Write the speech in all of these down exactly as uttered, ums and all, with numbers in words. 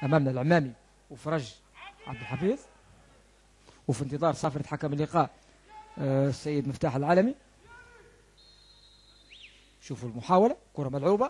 أمامنا العمامي وفرج عبد الحفيظ، وفي انتظار صافرة حكم اللقاء السيد مفتاح العالمي. شوفوا المحاولة، كرة ملعوبة،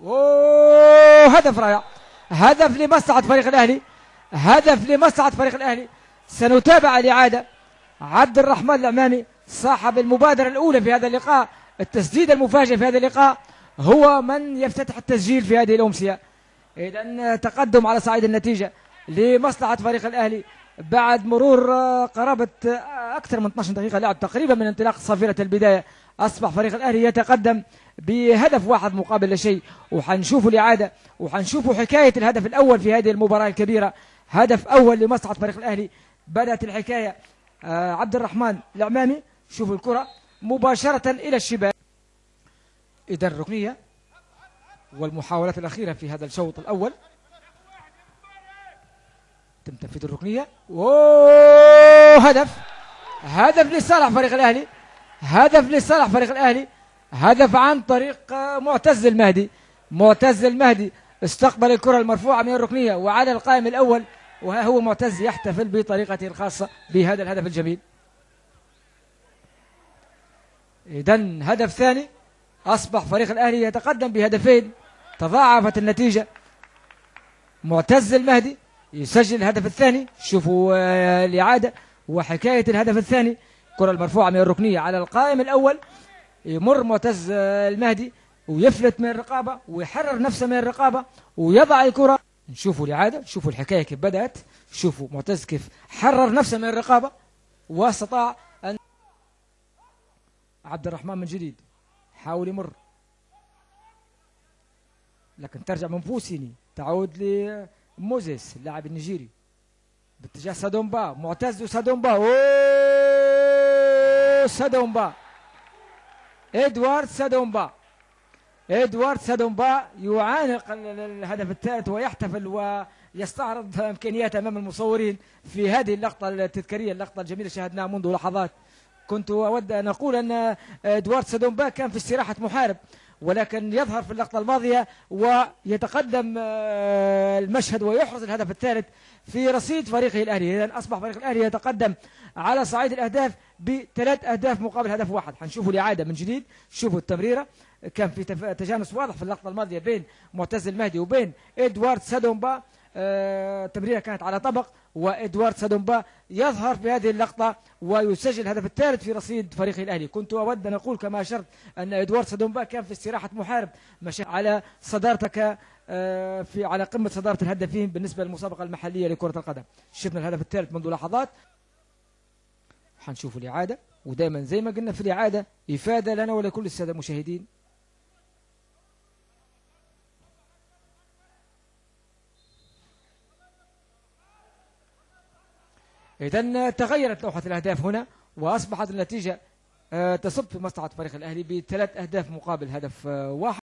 هدف رائع، هدف لمصلحة فريق الأهلي، هدف لمصلحة فريق الأهلي. سنتابع الإعادة. عبد الرحمن العمامي صاحب المبادرة الأولى في هذا اللقاء، التسديد المفاجئ في هذا اللقاء، هو من يفتتح التسجيل في هذه الأمسية. إذا تقدم على صعيد النتيجة لمصلحة فريق الأهلي بعد مرور قرابة أكثر من اثنتي عشرة دقيقة لعب تقريبا من انطلاق صافرة البداية. أصبح فريق الأهلي يتقدم بهدف واحد مقابل لا شيء، وحنشوفوا الإعادة وحنشوفوا حكاية الهدف الأول في هذه المباراة الكبيرة. هدف أول لمصلحة فريق الأهلي. بدأت الحكاية آه عبد الرحمن العمامي، شوفوا الكرة مباشرة إلى الشباك. إذا الركنية والمحاولات الأخيرة في هذا الشوط الأول. تم تنفيذ الركنية، وهدف هدف لصالح فريق الأهلي، هدف لصالح فريق الأهلي، هدف عن طريق معتز المهدي. معتز المهدي استقبل الكرة المرفوعة من الركنية وعلى القائم الأول، وها هو معتز يحتفل بطريقته الخاصة بهذا الهدف الجميل. إذن هدف ثاني، أصبح فريق الأهلي يتقدم بهدفين، تضاعفت النتيجة. معتز المهدي يسجل الهدف الثاني. شوفوا الإعادة وحكاية الهدف الثاني. الكرة المرفوعة من الركنية على القائم الأول، يمر معتز المهدي ويفلت من الرقابة ويحرر نفسه من الرقابة ويضع الكرة. نشوفوا الإعادة، شوفوا الحكاية كيف بدأت، شوفوا معتز كيف حرر نفسه من الرقابة واستطاع أن عبد الرحمن من جديد حاول يمر، لكن ترجع من فوسيني، تعود لموزيس اللاعب النيجيري باتجاه سادومبا. معتز وسادومبا، اوه سادومبا، ادوارد سادومبا، ادوارد سادومبا يعانق الهدف الثالث ويحتفل ويستعرض امكانياته امام المصورين في هذه اللقطه التذكاريه، اللقطه الجميله شاهدناها منذ لحظات. كنت اود ان اقول ان ادوارد سادومبا كان في استراحه محارب، ولكن يظهر في اللقطة الماضية ويتقدم المشهد ويحرز الهدف الثالث في رصيد فريقه الأهلي. إذن أصبح فريق الأهلي يتقدم على صعيد الأهداف بثلاث أهداف مقابل هدف واحد. حنشوفوا الإعادة من جديد، شوفوا التمريرة، كان في تجانس واضح في اللقطة الماضية بين معتز المهدي وبين إدوارد سادومبا. التمريرة آه كانت على طبق، وإدوارد سادومبا يظهر في هذه اللقطة ويسجل الهدف الثالث في رصيد فريق الأهلي. كنت أود أن أقول كما أشرت أن إدوارد سادومبا كان في استراحة محارب، مشى على صدارتك آه في على قمة صدارة الهدافين بالنسبة للمسابقة المحلية لكرة القدم. شفنا الهدف الثالث منذ لحظات. حنشوف الإعادة، ودائما زي ما قلنا في الإعادة إفادة لنا ولكل السادة المشاهدين. إذن تغيرت لوحة الأهداف هنا، وأصبحت النتيجة تصب في مصلحة فريق الأهلي بثلاث أهداف مقابل هدف واحد.